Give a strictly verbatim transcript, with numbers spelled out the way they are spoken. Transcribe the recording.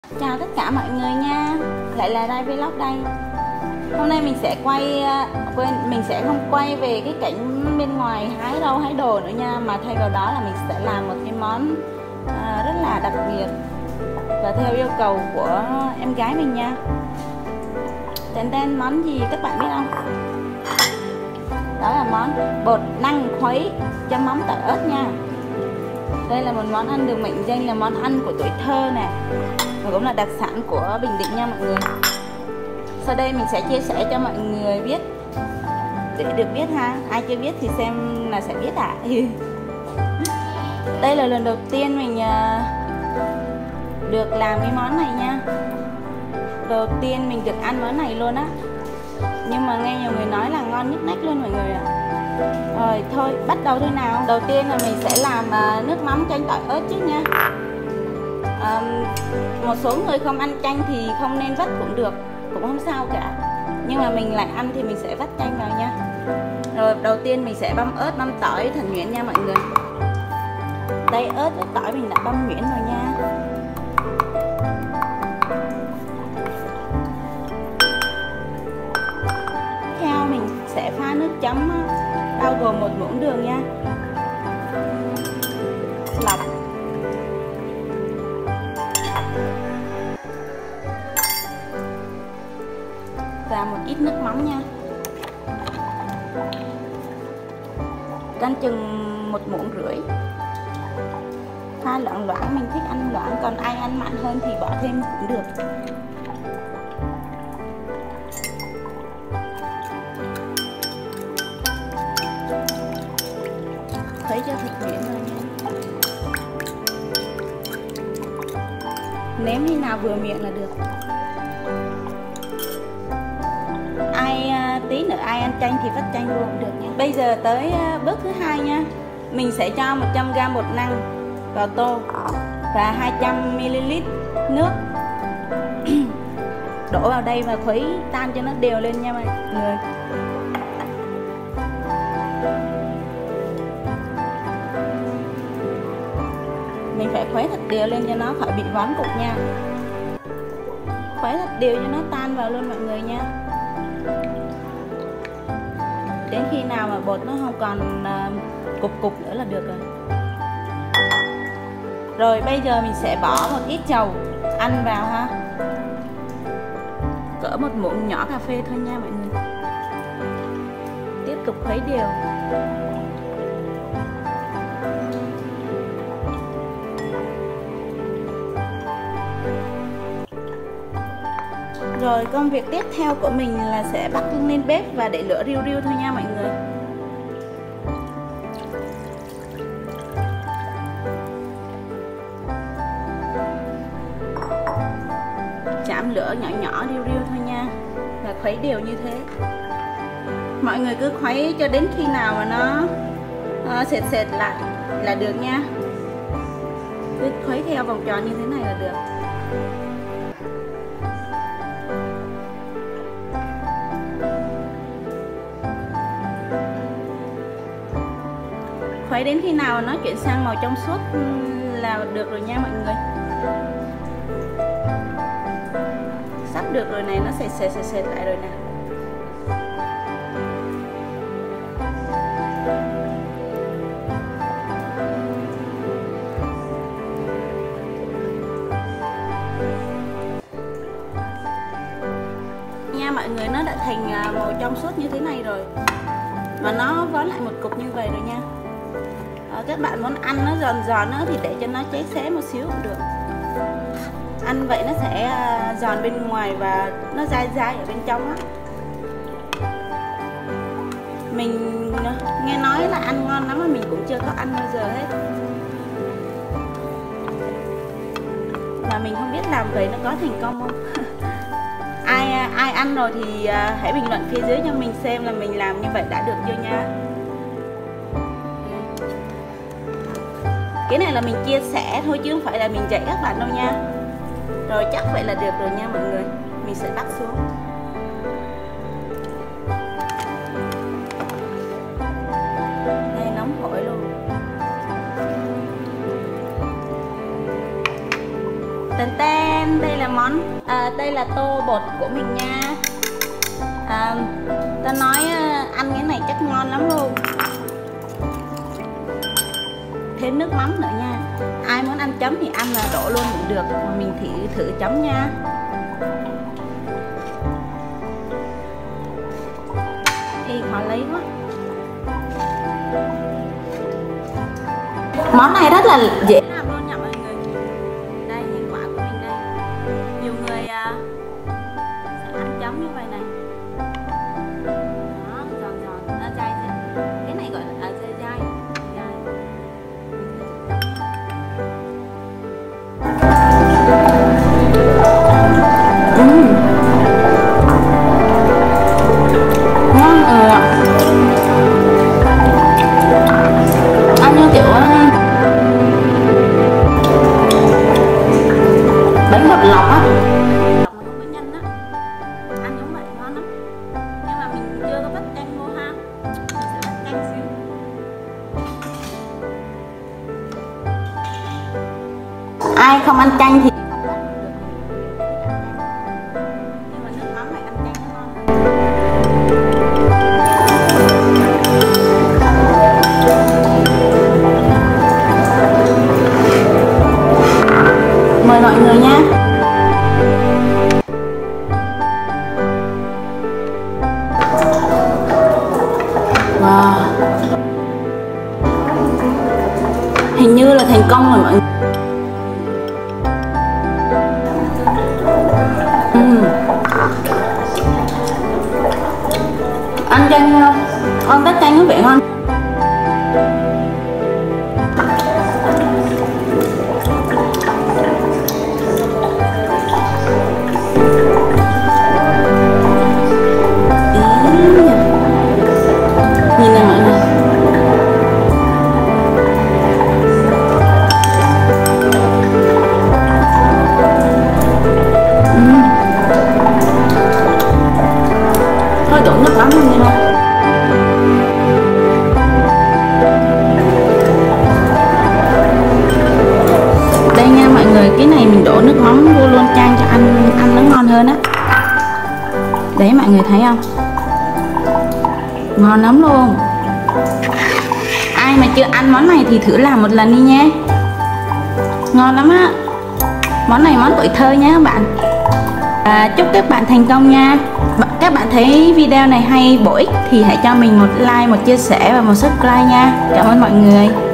Chào tất cả mọi người nha, lại là Rai Vlog đây. Hôm nay mình sẽ quay, quên, mình sẽ không quay về cái cảnh bên ngoài hái rau hái đồ nữa nha, mà thay vào đó là mình sẽ làm một cái món à, rất là đặc biệt và theo yêu cầu của em gái mình nha. Tên tên món gì các bạn biết không? Đó là món bột năng khuấy chấm mắm tỏi ớt nha. Đây là một món ăn được mệnh danh là món ăn của tuổi thơ nè, và cũng là đặc sản của Bình Định nha mọi người. Sau đây mình sẽ chia sẻ cho mọi người biết để được biết ha. Ai chưa biết thì xem là sẽ biết ạ. À. Đây là lần đầu tiên mình được làm cái món này nha. Đầu tiên mình được ăn món này luôn á. Nhưng mà nghe nhiều người nói là ngon nhức nách luôn mọi người ạ. À. Rồi thôi bắt đầu thôi nào. Đầu tiên là mình sẽ làm nước mắm chanh tỏi ớt trước nha. À, một số người không ăn chanh thì không nên vắt cũng được, cũng không sao cả, nhưng mà mình lại ăn thì mình sẽ vắt chanh vào nha. Rồi đầu tiên mình sẽ băm ớt băm tỏi thật nhuyễn nha mọi người. Đây ớt với tỏi mình đã băm nhuyễn rồi nha. Theo mình sẽ pha nước chấm bao gồm một muỗng đường nha, lọc, và một ít nước mắm nha. Canh chừng một muỗng rưỡi. Pha loãng loãng, mình thích ăn loãng, còn ai ăn mặn hơn thì bỏ thêm cũng được. Khuấy cho thật nhuyễn rồi nha. Nếm khi nào vừa miệng là được. Ai tí nữa ai ăn chanh thì vắt chanh luôn cũng được nha. Bây giờ tới bước thứ hai nha. Mình sẽ cho một trăm gam bột năng vào tô và hai trăm mi li lít nước đổ vào đây và khuấy tan cho nó đều lên nha mọi người. Mình phải khuấy thật đều lên cho nó khỏi bị vón cục nha. Khuấy thật đều cho nó tan vào luôn mọi người nha. Đến khi nào mà bột nó không còn uh, cục cục nữa là được rồi. Rồi bây giờ mình sẽ bỏ một ít dầu ăn vào ha. Cỡ một muỗng nhỏ cà phê thôi nha mọi người. Tiếp tục khuấy đều. Rồi công việc tiếp theo của mình là sẽ bắt lên bếp và để lửa riu riu thôi nha mọi người. Chạm lửa nhỏ nhỏ riu riu thôi nha, và khuấy đều như thế. Mọi người cứ khuấy cho đến khi nào mà nó uh, sệt sệt lại là được nha. Cứ khuấy theo vòng tròn như thế này là được. Khuấy đến khi nào nó chuyển sang màu trong suốt là được rồi nha mọi người. Sắp được rồi này, nó sệt sệt sệt sệt lại rồi nè. Nha mọi người, nó đã thành màu trong suốt như thế này rồi. Và nó vón lại một cục như vậy rồi nha. À, các bạn muốn ăn nó giòn giòn nữa thì để cho nó cháy xé một xíu cũng được. Ăn vậy nó sẽ giòn bên ngoài và nó dai dai ở bên trong á. Mình nghe nói là ăn ngon lắm mà mình cũng chưa có ăn bao giờ hết. Mà mình không biết làm vậy nó có thành công không. Ai ai ăn rồi thì hãy bình luận phía dưới cho mình xem là mình làm như vậy đã được chưa nha. Cái này là mình chia sẻ thôi chứ không phải là mình dạy các bạn đâu nha. Rồi chắc vậy là được rồi nha mọi người. Mình sẽ bắt xuống. Đây nóng hổi luôn. Tên ten, đây là món à, đây là tô bột của mình nha. À, ta nói ăn cái này chắc ngon lắm luôn. Thêm nước mắm nữa nha. Ai muốn ăn chấm thì ăn là đổ luôn cũng được, mà mình thử thử chấm nha. Thì khó lấy quá. Món này rất là dễ làm luôn nha mọi người. Đây hiệu quả của mình đây. Nhiều người uh, sẽ ăn chấm như vậy này. Đó, giòn giòn, nó dai dai. Cái này gọi là dai dai. Dai. Uhm. Ngon rồi ạ. Ăn như kiểu bánh bột lọc á, lọc mà không có nhân á, ăn giống vậy ngon lắm. Nhưng mà mình chưa có vắt chanh vô ha, mình sẽ vắt chanh xíu. Ai không ăn chanh thì không vắt được, nhưng mà nước mắm phải ăn chanh nó ngon hơn. Mời mọi người nha. Wow, hình như là thành công rồi mọi người. uhm. Ăn chanh không? Con thích chanh có vị ngon. Nhìn nè mọi người. uhm. Hơi đổ nước lắm luôn nha. Đây nha mọi người, cái này mình đổ nước mắm vô luôn chan cho ăn ăn nó ngon hơn á. Đấy mọi người thấy không? Ngon lắm luôn. Ai mà chưa ăn món này thì thử làm một lần đi nhé. Ngon lắm á. Món này món tuổi thơ nhé các bạn. à, Chúc các bạn thành công nha. Các bạn thấy video này hay bổ ích thì hãy cho mình một like, một chia sẻ và một subscribe nha. Cảm ơn mọi người.